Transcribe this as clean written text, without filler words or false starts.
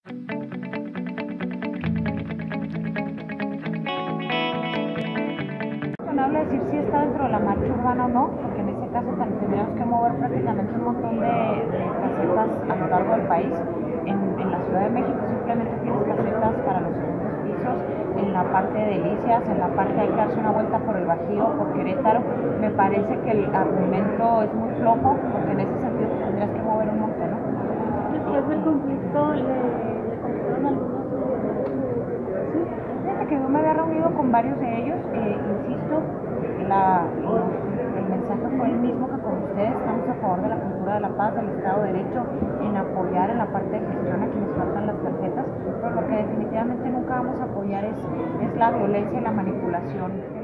No habla decir si está dentro de la marcha urbana o no, porque en ese caso tendríamos que mover prácticamente un montón de casetas a lo largo del país. En la Ciudad de México simplemente tienes casetas para los segundos pisos, en la parte de Delicias, en la parte hay que darse una vuelta por el Bajío, por Querétaro. Me parece que el argumento es muy flojo, porque en ese sentido tendrías que mover un montón, ¿no? Después del conflicto le contaron algunos de Fíjate que yo me había reunido con varios de ellos, insisto, el mensaje fue el mismo que con ustedes. Estamos a favor de la cultura de la paz, del Estado de Derecho, en apoyar en la parte de gestión a quienes faltan las tarjetas, pero lo que definitivamente nunca vamos a apoyar es la violencia y la manipulación